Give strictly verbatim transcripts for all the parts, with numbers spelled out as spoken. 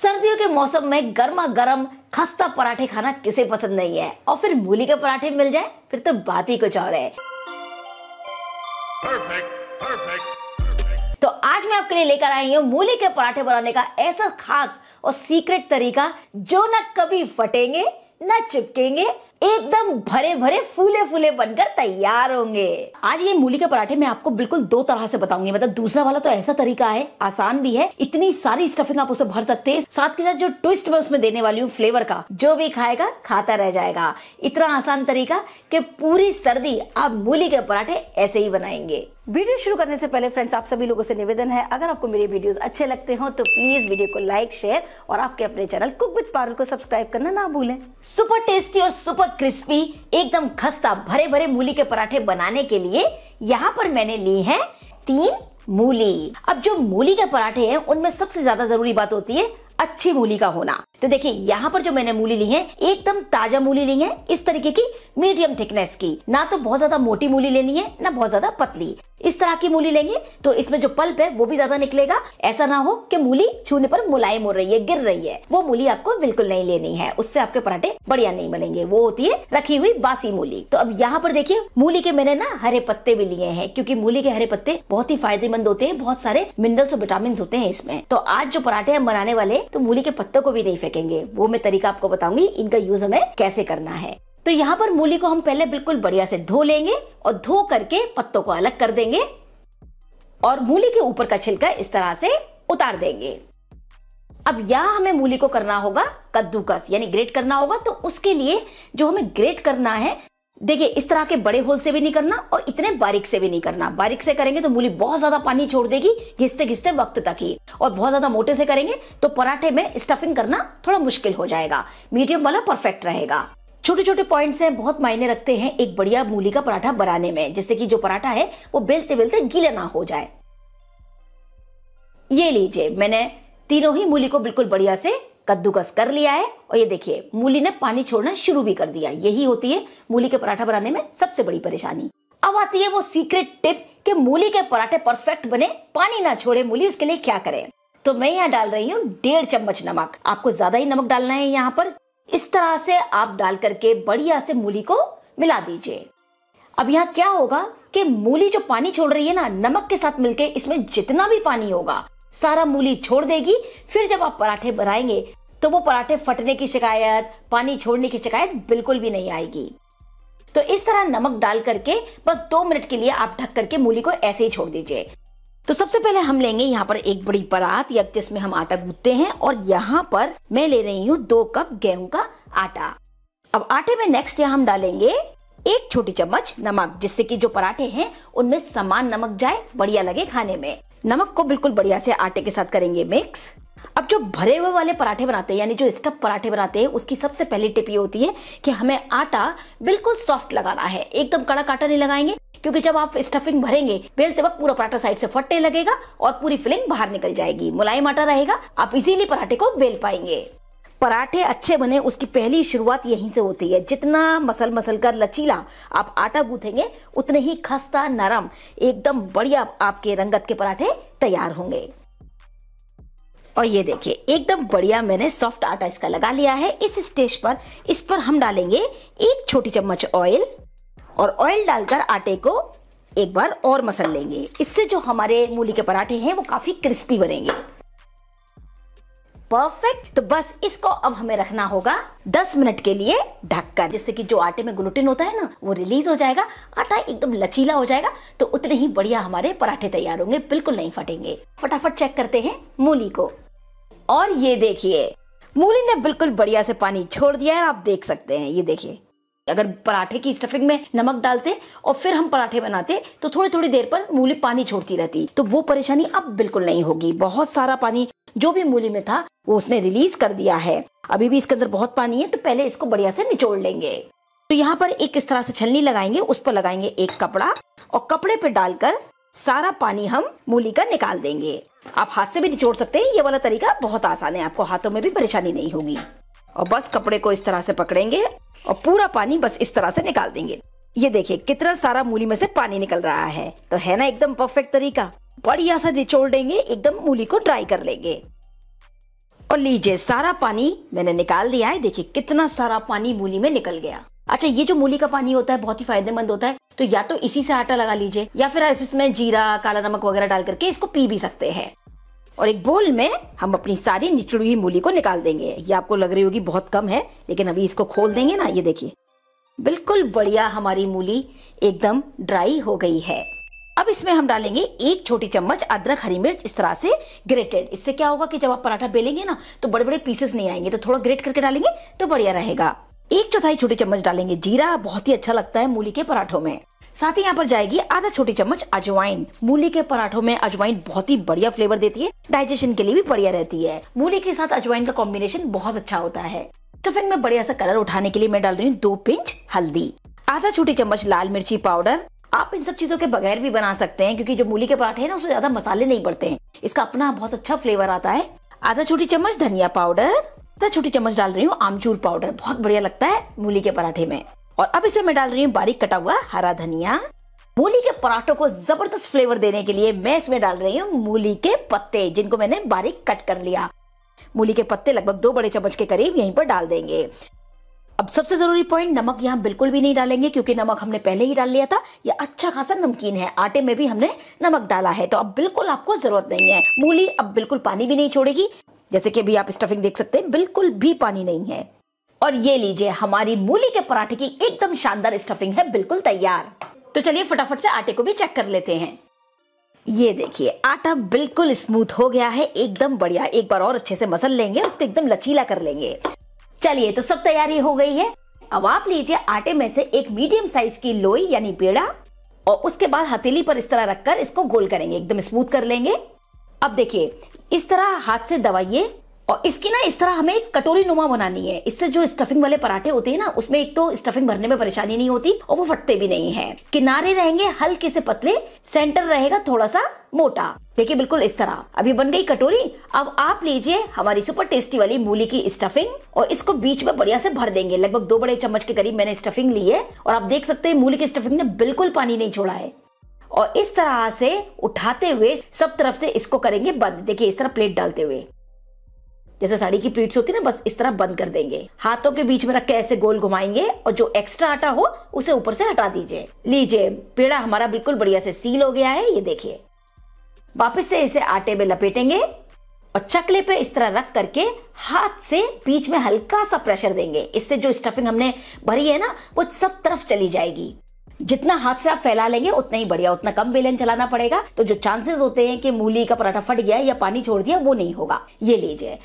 सर्दियों के मौसम में गर्मा गर्म खस्ता पराठे खाना किसे पसंद नहीं है, और फिर मूली के पराठे मिल जाए फिर तो बात ही कुछ और है। Perfect, perfect. तो आज मैं आपके लिए लेकर आई हूँ मूली के पराठे बनाने का ऐसा खास और सीक्रेट तरीका जो न कभी फटेंगे न चिपकेंगे, एकदम भरे भरे फूले फूले बनकर तैयार होंगे। आज ये मूली के पराठे मैं आपको बिल्कुल दो तरह से बताऊंगी। मतलब दूसरा वाला तो ऐसा तरीका है, आसान भी है, इतनी सारी स्टफिंग आप उसे भर सकते हैं। साथ के साथ जो ट्विस्ट मैं उसमें देने वाली हूँ फ्लेवर का, जो भी खाएगा खाता रह जाएगा। इतना आसान तरीका कि पूरी सर्दी आप मूली के पराठे ऐसे ही बनाएंगे। वीडियो शुरू करने से पहले फ्रेंड्स, आप सभी लोगों से निवेदन है, अगर आपको मेरे वीडियोस अच्छे लगते हो तो प्लीज वीडियो को लाइक, शेयर और आपके अपने चैनल कुक विद पारुल को सब्सक्राइब करना ना भूलें। सुपर टेस्टी और सुपर क्रिस्पी एकदम खस्ता भरे भरे मूली के पराठे बनाने के लिए यहाँ पर मैंने ली है तीन मूली। अब जो मूली के पराठे हैं उनमें सबसे ज्यादा जरूरी बात होती है अच्छी मूली का होना। तो देखिए यहाँ पर जो मैंने मूली ली है एकदम ताजा मूली ली है, इस तरीके की मीडियम थिकनेस की, ना तो बहुत ज्यादा मोटी मूली लेनी है ना बहुत ज्यादा पतली। इस तरह की मूली लेंगे तो इसमें जो पल्प है वो भी ज्यादा निकलेगा। ऐसा ना हो कि मूली छूने पर मुलायम हो रही है, गिर रही है, वो मूली आपको बिल्कुल नहीं लेनी है, उससे आपके पराठे बढ़िया नहीं बनेंगे। वो होती है रखी हुई बासी मूली। तो अब यहाँ पर देखिए मूली के मैंने ना हरे पत्ते भी लिए हैं, क्योंकि मूली के हरे पत्ते बहुत ही फायदेमंद होते हैं, बहुत सारे मिनरल्स और विटामिन होते हैं इसमें। तो आज जो पराठे हम बनाने वाले तो मूली के पत्तों को भी नहीं फेंकेंगे, वो मैं तरीका आपको बताऊंगी इनका यूज हमें कैसे करना है। तो यहाँ पर मूली को हम पहले बिल्कुल बढ़िया से धो लेंगे और धो करके पत्तों को अलग कर देंगे और मूली के ऊपर का छिलका इस तरह से उतार देंगे। अब यहाँ हमें मूली को करना होगा कद्दूकस, यानी ग्रेट करना होगा। तो उसके लिए जो हमें ग्रेट करना है, देखिए इस तरह के बड़े होल से भी नहीं करना और इतने बारीक से भी नहीं करना। बारीक से करेंगे तो मूली बहुत ज्यादा पानी छोड़ देगी घिसते घिसते वक्त तक ही, और बहुत ज्यादा मोटे से करेंगे तो पराठे में स्टफिंग करना थोड़ा मुश्किल हो जाएगा। मीडियम वाला परफेक्ट रहेगा। छोटे छोटे पॉइंट्स हैं, बहुत मायने रखते हैं एक बढ़िया मूली का पराठा बनाने में, जिससे कि जो पराठा है वो बेलते बेलते गीला ना हो जाए। ये लीजिए मैंने तीनों ही मूली को बिल्कुल बढ़िया से कद्दूकस कर लिया है, और ये देखिए मूली ने पानी छोड़ना शुरू भी कर दिया। यही होती है मूली के पराठा बनाने में सबसे बड़ी परेशानी। अब आती है वो सीक्रेट टिप कि मूली के पराठे परफेक्ट बने, पानी ना छोड़े मूली, उसके लिए क्या करें। तो मैं यहाँ डाल रही हूँ डेढ़ चम्मच नमक। आपको ज्यादा ही नमक डालना है यहाँ पर। इस तरह से आप डाल करके बढ़िया से मूली को मिला दीजिए। अब यहाँ क्या होगा कि मूली जो पानी छोड़ रही है ना, नमक के साथ मिलके इसमें जितना भी पानी होगा सारा मूली छोड़ देगी। फिर जब आप पराठे बनाएंगे तो वो पराठे फटने की शिकायत, पानी छोड़ने की शिकायत बिल्कुल भी नहीं आएगी। तो इस तरह नमक डाल करके बस दो मिनट के लिए आप ढक करके मूली को ऐसे ही छोड़ दीजिए। तो सबसे पहले हम लेंगे यहाँ पर एक बड़ी परात या जिसमें हम आटा गूंथते हैं, और यहाँ पर मैं ले रही हूँ दो कप गेहूं का आटा। अब आटे में नेक्स्ट यहाँ हम डालेंगे एक छोटी चम्मच नमक, जिससे कि जो पराठे हैं उनमें समान नमक जाए, बढ़िया लगे खाने में। नमक को बिल्कुल बढ़िया से आटे के साथ करेंगे मिक्स। अब जो भरे हुए वाले पराठे बनाते हैं, यानी जो स्टफ पराठे बनाते हैं, उसकी सबसे पहली टिप ये होती है कि हमें आटा बिल्कुल सॉफ्ट लगाना है, एकदम कड़क आटा नहीं लगाएंगे, क्योंकि जब आप स्टफिंग भरेंगे बेलते वक्त पूरा पराठा साइड से फटने लगेगा और पूरी फिलिंग बाहर निकल जाएगी। मुलायम आटा रहेगा, आप इजीली पराठे को बेल पाएंगे। पराठे अच्छे बने उसकी पहली शुरुआत यहीं से होती है। जितना मसल मसल कर लचीला आप आटा गूंथेंगे उतने ही खस्ता नरम एकदम बढ़िया आपके रंगत के पराठे तैयार होंगे। और ये देखिए एकदम बढ़िया मैंने सॉफ्ट आटा इसका लगा लिया है। इस स्टेज पर इस पर हम डालेंगे एक छोटी चम्मच ऑयल, और ऑयल डालकर आटे को एक बार और मसल लेंगे। इससे जो हमारे मूली के पराठे हैं वो काफी क्रिस्पी बनेंगे। परफेक्ट। तो बस इसको अब हमें रखना होगा दस मिनट के लिए ढककर, जिससे कि जो आटे में ग्लूटेन होता है ना वो रिलीज हो जाएगा, आटा एकदम लचीला हो जाएगा, तो उतने ही बढ़िया हमारे पराठे तैयार होंगे, बिल्कुल नहीं फटेंगे। फटाफट चेक करते हैं मूली को, और ये देखिए मूली ने बिल्कुल बढ़िया से पानी छोड़ दिया है। आप देख सकते हैं, ये देखिए अगर पराठे की स्टफिंग में नमक डालते और फिर हम पराठे बनाते तो थोड़ी थोड़ी देर पर मूली पानी छोड़ती रहती, तो वो परेशानी अब बिल्कुल नहीं होगी। बहुत सारा पानी जो भी मूली में था वो उसने रिलीज कर दिया है। अभी भी इसके अंदर बहुत पानी है, तो पहले इसको बढ़िया से निचोड़ लेंगे। तो यहाँ पर एक इस तरह से छलनी लगाएंगे, उस पर लगाएंगे एक कपड़ा, और कपड़े पे डालकर सारा पानी हम मूली का निकाल देंगे। आप हाथ से भी निचोड़ सकते हैं, ये वाला तरीका बहुत आसान है, आपको हाथों में भी परेशानी नहीं होगी। और बस कपड़े को इस तरह से पकड़ेंगे और पूरा पानी बस इस तरह से निकाल देंगे। ये देखिए कितना सारा मूली में से पानी निकल रहा है, तो है ना एकदम परफेक्ट तरीका। बढ़िया सा निचोड़ देंगे, एकदम मूली को ड्राई कर लेंगे। और लीजिए सारा पानी मैंने निकाल दिया है। देखिए कितना सारा पानी मूली में निकल गया। अच्छा, ये जो मूली का पानी होता है बहुत ही फायदेमंद होता है, तो या तो इसी से आटा लगा लीजिए या फिर आप इसमें जीरा, काला नमक वगैरह डाल करके इसको पी भी सकते हैं। और एक बोल में हम अपनी सारी निचड़ी हुई मूली को निकाल देंगे। ये आपको लग रही होगी बहुत कम है, लेकिन अभी इसको खोल देंगे ना, ये देखिए बिल्कुल बढ़िया हमारी मूली एकदम ड्राई हो गई है। अब इसमें हम डालेंगे एक छोटी चम्मच अदरक, हरी मिर्च इस तरह से ग्रेटेड। इससे क्या होगा कि जब आप पराठा बेलेंगे ना तो बड़े बड़े पीसेस नहीं आएंगे, तो थोड़ा ग्रेट करके डालेंगे तो बढ़िया रहेगा। एक चौथाई छोटी चम्मच डालेंगे जीरा, बहुत ही अच्छा लगता है मूली के पराठों में। साथ ही यहाँ पर जाएगी आधा छोटी चम्मच अजवाइन। मूली के पराठों में अजवाइन बहुत ही बढ़िया फ्लेवर देती है, डाइजेशन के लिए भी बढ़िया रहती है। मूली के साथ अजवाइन का कॉम्बिनेशन बहुत अच्छा होता है। स्टफिंग में बढ़िया सा कलर उठाने के लिए मैं डाल रही हूँ दो पिंच हल्दी, आधा छोटी चम्मच लाल मिर्ची पाउडर। आप इन सब चीजों के बगैर भी बना सकते हैं, क्योंकि जो मूली के पराठे हैं ना उसमें ज्यादा मसाले नहीं पड़ते हैं, इसका अपना बहुत अच्छा फ्लेवर आता है। आधा छोटी चम्मच धनिया पाउडर, आधा छोटी चम्मच डाल रही हूँ आमचूर पाउडर, बहुत बढ़िया लगता है मूली के पराठे में। और अब इसमें मैं डाल रही हूँ बारीक कटा हुआ हरा धनिया। मूली के पराठों को जबरदस्त फ्लेवर देने के लिए मैं इसमें डाल रही हूँ मूली के पत्ते, जिनको मैंने बारीक कट कर लिया। मूली के पत्ते लगभग दो बड़े चम्मच के करीब यहीं पर डाल देंगे। अब सबसे जरूरी पॉइंट, नमक यहाँ बिल्कुल भी नहीं डालेंगे, क्योंकि नमक हमने पहले ही डाल लिया था। ये अच्छा खासा नमकीन है, आटे में भी हमने नमक डाला है, तो अब बिल्कुल आपको जरूरत नहीं है। मूली अब बिल्कुल पानी भी नहीं छोड़ेगी, जैसे कि अभी आप स्टफिंग देख सकते हैं बिल्कुल भी पानी नहीं है। और ये लीजिए हमारी मूली के पराठे की एकदम शानदार स्टफिंग है बिल्कुल तैयार। तो चलिए फटाफट से आटे को भी चेक कर लेते हैं। ये देखिए आटा बिल्कुल स्मूथ हो गया है, एकदम बढ़िया। एक बार और अच्छे से मसल लेंगे, उसको एकदम लचीला कर लेंगे। चलिए तो सब तैयारी हो गई है। अब आप लीजिए आटे में से एक मीडियम साइज की लोई यानी पेड़ा, और उसके बाद हथेली पर इस तरह रखकर इसको गोल करेंगे, एकदम स्मूथ कर लेंगे। अब देखिए इस तरह हाथ से दबाइए, और इसकी ना इस तरह हमें एक कटोरी नुमा बनानी है। इससे जो स्टफिंग वाले पराठे होते हैं ना, उसमें एक तो स्टफिंग भरने में परेशानी नहीं होती और वो फटते भी नहीं हैं। किनारे रहेंगे हल्के से पतले, सेंटर रहेगा थोड़ा सा मोटा। देखिए बिल्कुल इस तरह अभी बन गई कटोरी। अब आप लीजिए हमारी सुपर टेस्टी वाली मूली की स्टफिंग, और इसको बीच में बढ़िया से भर देंगे। लगभग दो बड़े चम्मच के करीब मैंने स्टफिंग ली है, और आप देख सकते हैं मूली की स्टफिंग ने बिल्कुल पानी नहीं छोड़ा है। और इस तरह से उठाते हुए सब तरफ से इसको करेंगे बंद। देखिए इस तरह प्लेट डालते हुए, जैसे साड़ी की प्लेट्स होती है ना, बस इस तरह बंद कर देंगे। हाथों के बीच में रख के ऐसे गोल घुमाएंगे, और जो एक्स्ट्रा आटा हो उसे ऊपर से हटा दीजिए। लीजिए पेड़ा हमारा बिल्कुल बढ़िया से सील हो गया है। ये देखिए वापस से इसे आटे में लपेटेंगे, और चकले पे इस तरह रख करके हाथ से बीच में हल्का सा प्रेशर देंगे। इससे जो स्टफिंग हमने भरी है ना वो सब तरफ चली जाएगी। जितना हाथ से आप फैला लेंगे उतना ही बढ़िया, उतना कम बेलन चलाना पड़ेगा, तो जो चांसेस होते हैं कि मूली का पराठा फट गया या पानी छोड़ दिया वो नहीं होगा। ये लीजिए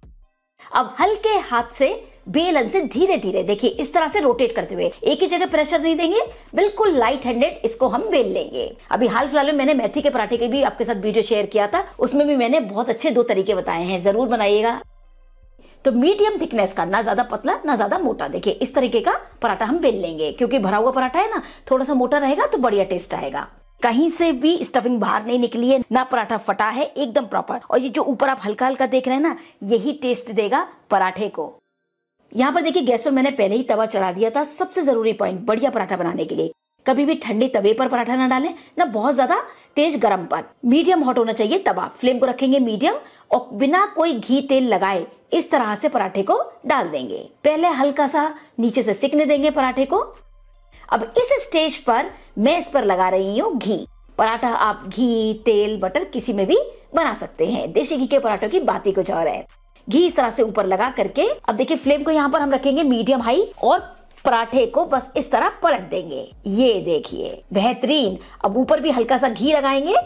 अब हल्के हाथ से बेलन से धीरे धीरे देखिए इस तरह से रोटेट करते हुए, एक ही जगह प्रेशर नहीं देंगे, बिल्कुल लाइट हैंडेड इसको हम बेल लेंगे। अभी हाल फिलहाल में मैंने मेथी के पराठे के भी आपके साथ वीडियो शेयर किया था, उसमें भी मैंने बहुत अच्छे दो तरीके बताए हैं, जरूर बनाइएगा। तो मीडियम थिकनेस का, ना ज्यादा पतला ना ज्यादा मोटा, देखिए इस तरीके का पराठा हम बेल लेंगे, क्योंकि भरा हुआ पराठा है ना, थोड़ा सा मोटा रहेगा तो बढ़िया टेस्ट आएगा। कहीं से भी स्टफिंग बाहर नहीं निकली है, ना पराठा फटा है, एकदम प्रॉपर। और ये जो ऊपर आप हल्का हल्का देख रहे हैं ना, यही टेस्ट देगा पराठे को। यहाँ पर देखिए गैस पर मैंने पहले ही तवा चढ़ा दिया था। सबसे जरूरी पॉइंट बढ़िया पराठा बनाने के लिए, कभी भी ठंडे तवे पर पराठा ना डालें, ना बहुत ज्यादा तेज गरम पर। मीडियम हॉट होना चाहिए तवा, फ्लेम को रखेंगे मीडियम, और बिना कोई घी तेल लगाए इस तरह से पराठे को डाल देंगे। पहले हल्का सा नीचे से सिकने देंगे पराठे को। अब इस स्टेज पर मैं इस पर लगा रही हूँ घी। पराठा आप घी, तेल, बटर किसी में भी बना सकते हैं। देशी घी के पराठों की बात ही कुछ और है। घी इस तरह से ऊपर लगा करके अब देखिए फ्लेम को यहाँ पर हम रखेंगे मीडियम हाई, और पराठे को बस इस तरह पलट देंगे। ये देखिए बेहतरीन। अब ऊपर भी हल्का सा घी लगाएंगे,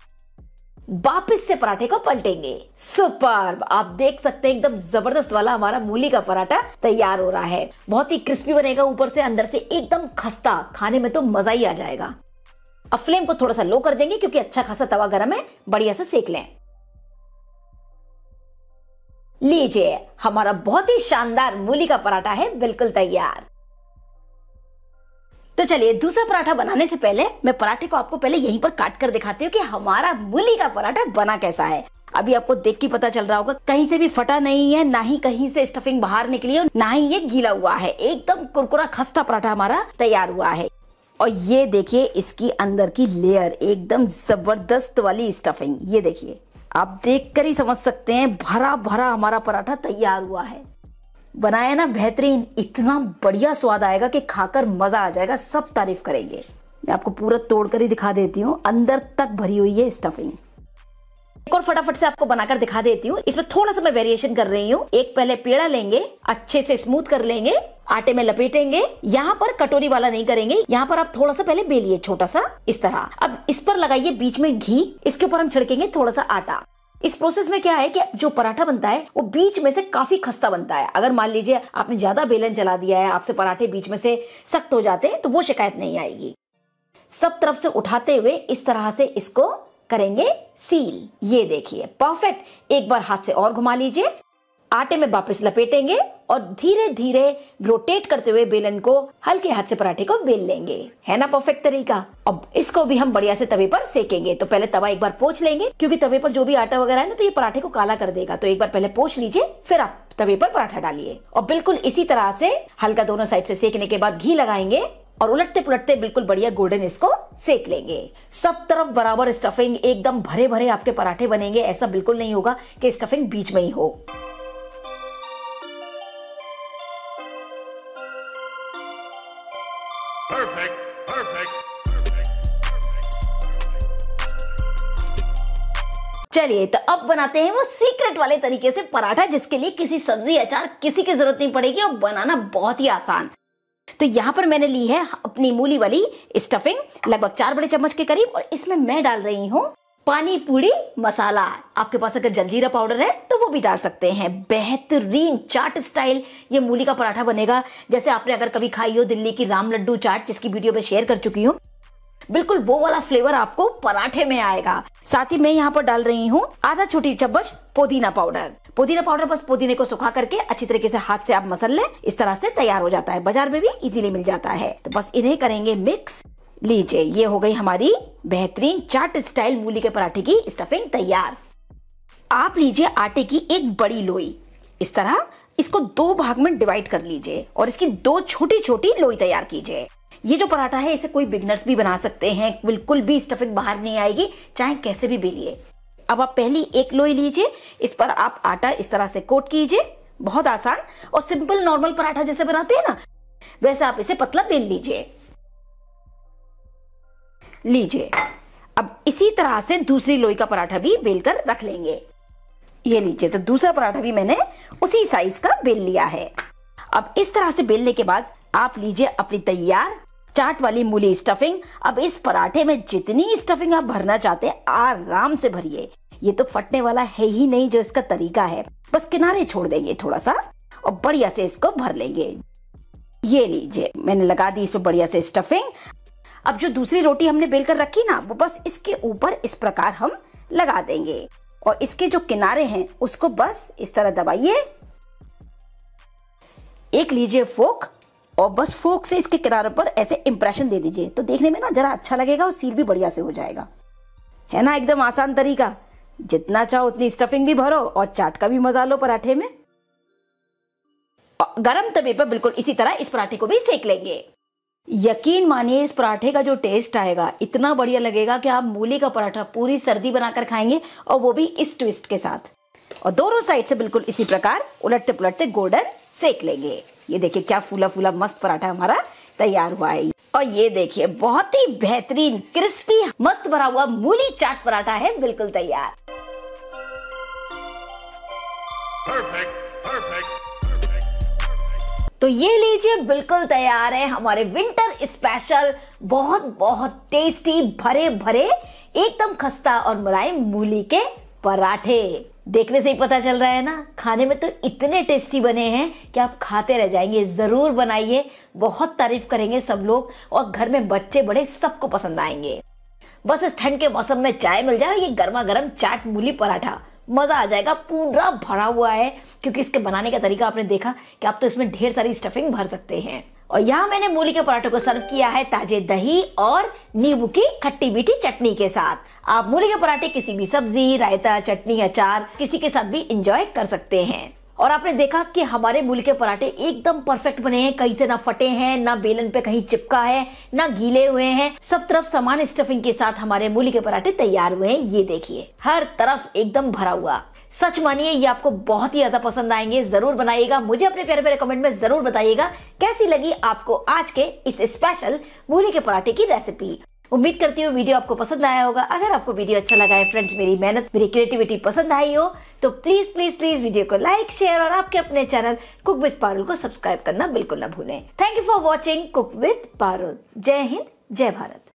वापस से पराठे को पलटेंगे। सुपर, आप देख सकते हैं एकदम जबरदस्त वाला हमारा मूली का पराठा तैयार हो रहा है। बहुत ही क्रिस्पी बनेगा, ऊपर से अंदर से एकदम खस्ता, खाने में तो मजा ही आ जाएगा। अब फ्लेम को थोड़ा सा लो कर देंगे, क्योंकि अच्छा खासा तवा गरम है, बढ़िया से सेक लें। लीजिए हमारा बहुत ही शानदार मूली का पराठा है बिल्कुल तैयार। तो चलिए दूसरा पराठा बनाने से पहले मैं पराठे को आपको पहले यहीं पर काट कर दिखाती हूँ कि हमारा मूली का पराठा बना कैसा है। अभी आपको देख के पता चल रहा होगा, कहीं से भी फटा नहीं है, ना ही कहीं से स्टफिंग बाहर निकली है, ना ही ये गीला हुआ है। एकदम कुरकुरा खस्ता पराठा हमारा तैयार हुआ है। और ये देखिए इसकी अंदर की लेयर, एकदम जबरदस्त वाली स्टफिंग। ये देखिए आप देखकर ही समझ सकते हैं भरा भरा हमारा पराठा तैयार हुआ है। बनाया ना बेहतरीन, इतना बढ़िया स्वाद आएगा कि खाकर मजा आ जाएगा, सब तारीफ करेंगे। मैं आपको पूरा तोड़कर ही दिखा देती हूँ, अंदर तक भरी हुई है स्टफिंग। एक और फटाफट से आपको बनाकर दिखा देती हूँ। इसमें थोड़ा सा मैं वेरिएशन कर रही हूँ। एक पहले पेड़ा लेंगे, अच्छे से स्मूथ कर लेंगे, आटे में लपेटेंगे। यहाँ पर कटोरी वाला नहीं करेंगे, यहाँ पर आप थोड़ा सा पहले बेलिए छोटा सा इस तरह। अब इस पर लगाइए बीच में घी, इसके ऊपर हम छिड़केंगे थोड़ा सा आटा। इस प्रोसेस में क्या है कि जो पराठा बनता है वो बीच में से काफी खस्ता बनता है। अगर मान लीजिए आपने ज्यादा बेलन चला दिया है, आपसे पराठे बीच में से सख्त हो जाते हैं, तो वो शिकायत नहीं आएगी। सब तरफ से उठाते हुए इस तरह से इसको करेंगे सील। ये देखिए परफेक्ट। एक बार हाथ से और घुमा लीजिए, आटे में वापस लपेटेंगे और धीरे धीरे रोटेट करते हुए बेलन को हल्के हाथ से पराठे को बेल लेंगे। है ना परफेक्ट तरीका। अब इसको भी हम बढ़िया से तवे पर सेकेंगे। तो पहले तवा एक बार पोंछ लेंगे, क्योंकि तवे पर जो भी आटा वगैरह है ना तो ये पराठे को काला कर देगा। तो एक बार पहले पोंछ लीजिए, फिर आप तवे पर पराठा डालिए और बिल्कुल इसी तरह से हल्का दोनों साइड से सेकने के बाद घी लगाएंगे और उलटते पुलटते बिल्कुल बढ़िया गोल्डन इसको सेक लेंगे। सब तरफ बराबर स्टफिंग, एकदम भरे भरे आपके पराठे बनेंगे। ऐसा बिल्कुल नहीं होगा कि स्टफिंग बीच में ही हो। Perfect. Perfect. चलिए तो अब बनाते हैं वो सीक्रेट वाले तरीके से पराठा, जिसके लिए किसी सब्जी अचार किसी की जरूरत नहीं पड़ेगी और बनाना बहुत ही आसान। तो यहाँ पर मैंने ली है अपनी मूली वाली स्टफिंग, लगभग चार बड़े चम्मच के करीब, और इसमें मैं डाल रही हूँ पानी पूरी मसाला। आपके पास अगर जलजीरा पाउडर है तो वो भी डाल सकते हैं। बेहतरीन चाट स्टाइल ये मूली का पराठा बनेगा, जैसे आपने अगर कभी खाई हो दिल्ली की राम लड्डू चाट, जिसकी वीडियो में शेयर कर चुकी हूँ। बिल्कुल वो वाला फ्लेवर आपको पराठे में आएगा। साथ ही मैं यहाँ पर डाल रही हूँ आधा छोटी चम्मच पुदीना पाउडर। पुदीना पाउडर बस पुदीने को सुखा करके अच्छी तरीके से हाथ से आप मसल लें, इस तरह से तैयार हो जाता है। बाजार में भी इजीली मिल जाता है। तो बस इन्हें करेंगे मिक्स। लीजिए ये हो गई हमारी बेहतरीन चाट स्टाइल मूली के पराठे की स्टफिंग तैयार। आप लीजिए आटे की एक बड़ी लोई, इस तरह इसको दो भाग में डिवाइड कर लीजिए और इसकी दो छोटी छोटी लोई तैयार कीजिए। ये जो पराठा है इसे कोई बिगनर्स भी बना सकते हैं, बिल्कुल भी स्टफिंग बाहर नहीं आएगी, चाहे कैसे भी बेलिए। अब आप पहली एक लोई लीजिए, इस पर आप आटा इस तरह से कोट कीजिए। बहुत आसान और सिंपल नॉर्मल पराठा जैसे बनाते हैं ना, वैसे आप इसे पतला बेल लीजिए। लीजिए अब इसी तरह से दूसरी लोई का पराठा भी बेलकर रख लेंगे। ये लीजिए, तो दूसरा पराठा भी मैंने उसी साइज का बेल लिया है। अब इस तरह से बेलने के बाद आप लीजिए अपनी तैयार चाट वाली मूली स्टफिंग। अब इस पराठे में जितनी स्टफिंग आप भरना चाहते हैं आराम से भरिए। ये तो फटने वाला है ही नहीं, जो इसका तरीका है। बस किनारे छोड़ देंगे थोड़ा सा और बढ़िया से इसको भर लेंगे। ये लीजिए मैंने लगा दी इसमें बढ़िया से स्टफिंग। अब जो दूसरी रोटी हमने बेलकर रखी ना, वो बस इसके ऊपर इस प्रकार हम लगा देंगे और इसके जो किनारे हैं उसको बस इस तरह दबाइए। एक लीजिए फोक और बस फोक से इसके किनारे पर ऐसे इंप्रेशन दे दीजिए, तो देखने में ना जरा अच्छा लगेगा और सील भी बढ़िया से हो जाएगा। है ना एकदम आसान तरीका। जितना चाहो उतनी स्टफिंग भी भरो और चाट का भी मजा लो पराठे में। गरम तवे पर बिल्कुल इसी तरह इस पराठे को भी सेक लेंगे। यकीन मानिए इस पराठे का जो टेस्ट आएगा इतना बढ़िया लगेगा कि आप मूली का पराठा पूरी सर्दी बनाकर खाएंगे, और वो भी इस ट्विस्ट के साथ। और दोनों साइड से बिल्कुल इसी प्रकार उलटते पुलटते गोल्डन सेक लेंगे। ये देखिए क्या फूला फूला मस्त पराठा हमारा तैयार हुआ है। और ये देखिए बहुत ही बेहतरीन क्रिस्पी मस्त भरा हुआ मूली चाट पराठा है बिल्कुल तैयार। Perfect. Perfect. तो ये लीजिए बिल्कुल तैयार है हमारे विंटर स्पेशल बहुत बहुत टेस्टी भरे भरे एकदम खस्ता और मुलायम मूली के पराठे। देखने से ही पता चल रहा है ना, खाने में तो इतने टेस्टी बने हैं कि आप खाते रह जाएंगे। जरूर बनाइए, बहुत तारीफ करेंगे सब लोग और घर में बच्चे बड़े सबको पसंद आएंगे। बस इस ठंड के मौसम में चाय मिल जाए, ये गर्मा गर्म चाट मूली पराठा मजा आ जाएगा। पूरा भरा हुआ है क्योंकि इसके बनाने का तरीका आपने देखा कि आप तो इसमें ढेर सारी स्टफिंग भर सकते हैं। और यहाँ मैंने मूली के पराठों को सर्व किया है ताजे दही और नींबू की खट्टी मीठी चटनी के साथ। आप मूली के पराठे किसी भी सब्जी, रायता, चटनी, अचार किसी के साथ भी एंजॉय कर सकते हैं। और आपने देखा कि हमारे मूली के पराठे एकदम परफेक्ट बने हैं, कहीं से ना फटे हैं, ना बेलन पे कहीं चिपका है, ना गीले हुए हैं। सब तरफ समान स्टफिंग के साथ हमारे मूली के पराठे तैयार हुए हैं। ये देखिए, हर तरफ एकदम भरा हुआ। सच मानिए ये आपको बहुत ही ज्यादा पसंद आएंगे। जरूर बनाइएगा, मुझे अपने प्यारे प्यारे कमेंट में जरूर बताइएगा कैसी लगी आपको आज के इस स्पेशल मूली के पराठे की रेसिपी। उम्मीद करती हूँ वीडियो आपको पसंद आया होगा। अगर आपको वीडियो अच्छा लगा है फ्रेंड्स, मेरी मेहनत, मेरी क्रिएटिविटी पसंद आई हो तो प्लीज प्लीज प्लीज वीडियो को लाइक, शेयर और आपके अपने चैनल कुक विद पारुल को सब्सक्राइब करना बिल्कुल ना भूलें। Thank you for watching cook with Parul. जय हिंद, जय भारत।